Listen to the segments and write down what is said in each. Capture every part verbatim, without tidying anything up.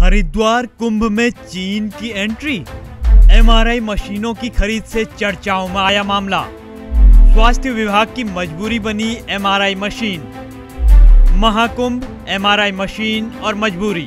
हरिद्वार कुंभ में चीन की एंट्री, एमआरआई मशीनों की खरीद से चर्चाओं में आया मामला। स्वास्थ्य विभाग की मजबूरी बनी MRI machine. Mahakumbh, MRI machine और मजबूरी।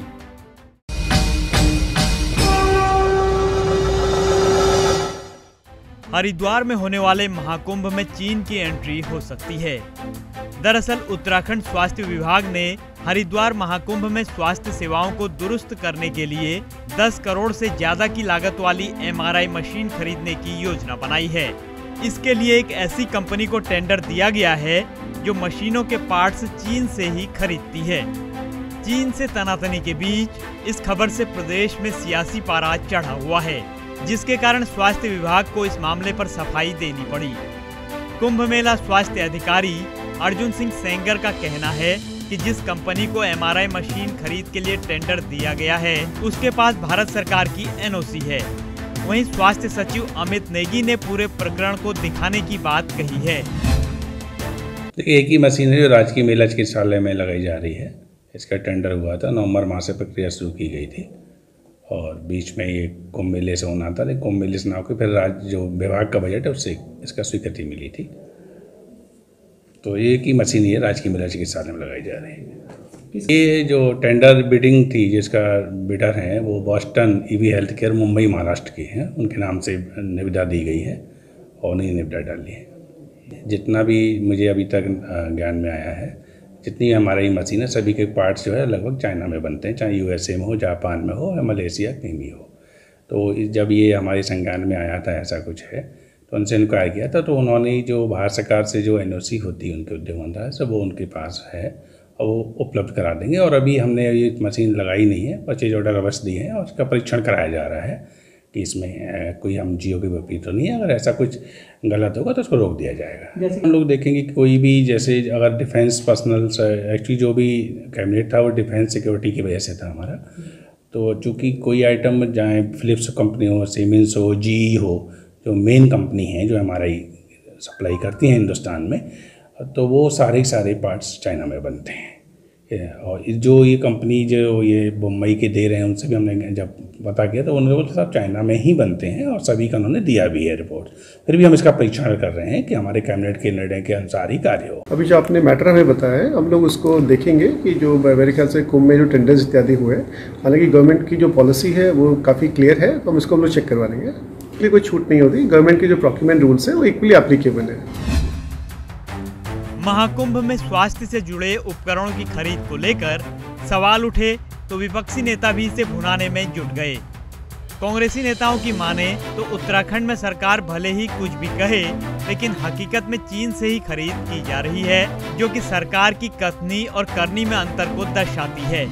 हरिद्वार में होने वाले महाकुंभ में चीन की एंट्री हो सकती है। दरअसल उत्तराखंड स्वास्थ्य विभाग ने हरिद्वार महाकुंभ में स्वास्थ्य सेवाओं को दुरुस्त करने के लिए दस करोड़ से ज्यादा की लागत वाली एमआरआई मशीन खरीदने की योजना बनाई है। इसके लिए एक ऐसी कंपनी को टेंडर दिया गया है जो मशीनों के पार्ट्स चीन से ही खरीदती है। चीन से तनातनी के बीच इस खबर से प्रदेश में सियासी पारा चढ़ा हुआ है, जिसके कारण स्वास्थ्य विभाग को इस मामले पर सफाई देनी पड़ी। कुंभ मेला स्वास्थ्य अधिकारी अर्जुन सिंह सेंगर का कहना है कि जिस कंपनी को एमआरआई मशीन खरीद के लिए टेंडर दिया गया है, उसके पास भारत सरकार की एनओसी है। वहीं स्वास्थ्य सचिव अमित नेगी ने पूरे प्रकरण को दिखाने की बात कही है। एक ही मशीन है जो राजकीय मेला चिकित्सालय में लगाई जा रही है। इसका टेंडर हुआ था, नवंबर माह से प्रक्रिया शुरू की गई थी और बीच में ये कुंभ मेले से होना था, लेकिन कुंभ मेले से ना होकर फिर राज्य जो विभाग का बजट है उससे इसका स्वीकृति मिली थी। तो एक ही मशीन ये राजकीय मेला चिकित्सालय में लगाई जा रही है। ये जो टेंडर बिडिंग थी, जिसका बिडर है वो Boston EV health care Mumbai Maharashtra की है, उनके नाम से निविदा दी गई है और उन्हें निविदा डाली है। जितना भी मुझे अभी तक ज्ञान में आया है, जितनी हमारी मशीन है सभी के पार्ट्स जो है लगभग चाइना में बनते हैं, चाहे यूएसए में हो, जापान में हो या मलेशिया कहीं भी हो। तो जब ये हमारे संज्ञान में आया था ऐसा कुछ है तो उनसे इनक्वायर किया था, तो उन्होंने जो भारत सरकार से जो एनओसी होती है उनके उद्योग मंत्रालय से, वो उनके पास है और वो उपलब्ध करा देंगे। और अभी हमने ये मशीन लगाई नहीं है, परचेज ऑर्डर अवश्य दिए हैं और उसका परीक्षण कराया जा रहा है कि इसमें कोई हम जियो के विपरीत तो नहीं है। अगर ऐसा कुछ गलत होगा तो उसको रोक दिया जाएगा। जैसे हम लोग देखेंगे कि कोई भी, जैसे अगर डिफेंस पर्सनल, एक्चुअली जो भी कैबिनेट था वो डिफेंस सिक्योरिटी की वजह से था हमारा। तो चूँकि कोई आइटम चाहे फिलिप्स कंपनी हो, सीमेंस हो, जी हो, जो मेन कंपनी है जो हमारी सप्लाई करती हैं हिंदुस्तान में, तो वो सारे सारे पार्ट्स चाइना में बनते हैं। और जो ये कंपनी जो ये मुंबई के दे रहे हैं उनसे भी हमने जब पता किया तो उन्होंने बोला सब चाइना में ही बनते हैं और सभी का उन्होंने दिया भी है रिपोर्ट। फिर भी हम इसका परीक्षण कर रहे हैं कि हमारे कैबिनेट के निर्णय के अनुसार ही कार्य हो। अभी जो आपने मैटर हमें बताया है, हम लोग उसको देखेंगे कि जो मेरे ख्याल से कुंभ में जो टेंडर्स इत्यादि हुए, हालांकि गवर्नमेंट की जो पॉलिसी है वो काफ़ी क्लियर है, तो हम इसको हम लोग चेक करवा लेंगे। इसलिए कोई छूट नहीं होती, गवर्नमेंट के जो प्रोक्यूरमेंट रूल्स है वो इक्वली एप्लीकेबल है। महाकुंभ में स्वास्थ्य से जुड़े उपकरणों की खरीद को लेकर सवाल उठे तो विपक्षी नेता भी इसे भुनाने में जुट गए। कांग्रेसी नेताओं की माने तो उत्तराखंड में सरकार भले ही कुछ भी कहे, लेकिन हकीकत में चीन से ही खरीद की जा रही है, जो कि सरकार की कथनी और करनी में अंतर को दर्शाती है।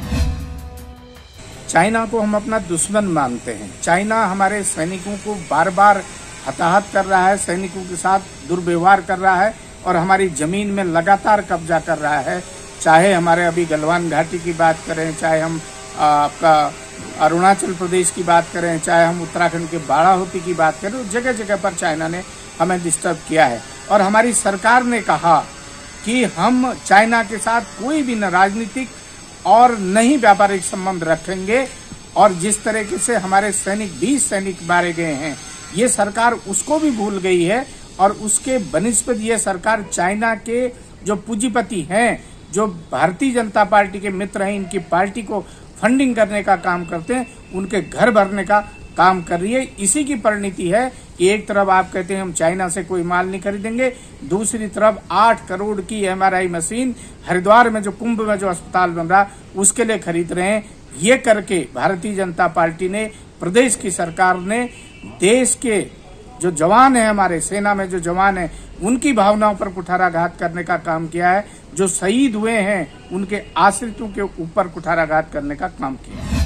चाइना को हम अपना दुश्मन मानते हैं। चाइना हमारे सैनिकों को बार बार हताहत कर रहा है, सैनिकों के साथ दुर्व्यवहार कर रहा है और हमारी जमीन में लगातार कब्जा कर रहा है। चाहे हमारे अभी गलवान घाटी की बात करें, चाहे हम आपका अरुणाचल प्रदेश की बात करें, चाहे हम उत्तराखंड के बाड़ाहोती की बात करें, जगह जगह पर चाइना ने हमें डिस्टर्ब किया है। और हमारी सरकार ने कहा कि हम चाइना के साथ कोई भी न राजनीतिक और न ही व्यापारिक संबंध रखेंगे। और जिस तरीके से हमारे सैनिक बीस सैनिक मारे गए हैं, ये सरकार उसको भी भूल गई है और उसके बनिस्बत ये सरकार चाइना के जो पूंजीपति हैं, जो भारतीय जनता पार्टी के मित्र हैं, इनकी पार्टी को फंडिंग करने का काम करते हैं, उनके घर भरने का काम कर रही है। इसी की परिणति है कि एक तरफ आप कहते हैं हम चाइना से कोई माल नहीं खरीदेंगे, दूसरी तरफ आठ करोड़ की एमआरआई मशीन हरिद्वार में जो कुंभ में जो अस्पताल बन रहा उसके लिए खरीद रहे हैं। ये करके भारतीय जनता पार्टी ने, प्रदेश की सरकार ने देश के जो जवान है, हमारे सेना में जो जवान है, उनकी भावनाओं पर कुठाराघात करने का काम किया है। जो शहीद हुए हैं उनके आश्रितों के ऊपर कुठाराघात करने का काम किया है।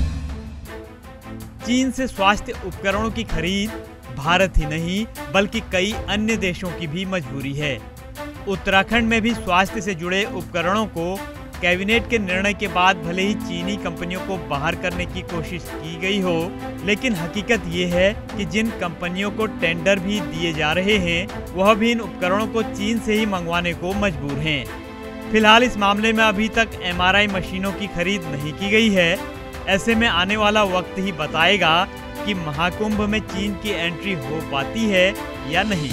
चीन से स्वास्थ्य उपकरणों की खरीद भारत ही नहीं बल्कि कई अन्य देशों की भी मजबूरी है। उत्तराखंड में भी स्वास्थ्य से जुड़े उपकरणों को कैबिनेट के निर्णय के बाद भले ही चीनी कंपनियों को बाहर करने की कोशिश की गई हो, लेकिन हकीकत ये है कि जिन कंपनियों को टेंडर भी दिए जा रहे हैं, वह भी इन उपकरणों को चीन से ही मंगवाने को मजबूर हैं। फिलहाल इस मामले में अभी तक एमआरआई मशीनों की खरीद नहीं की गई है। ऐसे में आने वाला वक्त ही बताएगा कि महाकुंभ में चीन की एंट्री हो पाती है या नहीं।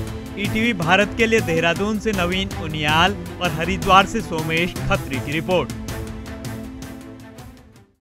ईटीवी भारत के लिए देहरादून से नवीन उनियाल और हरिद्वार से सोमेश खत्री की रिपोर्ट।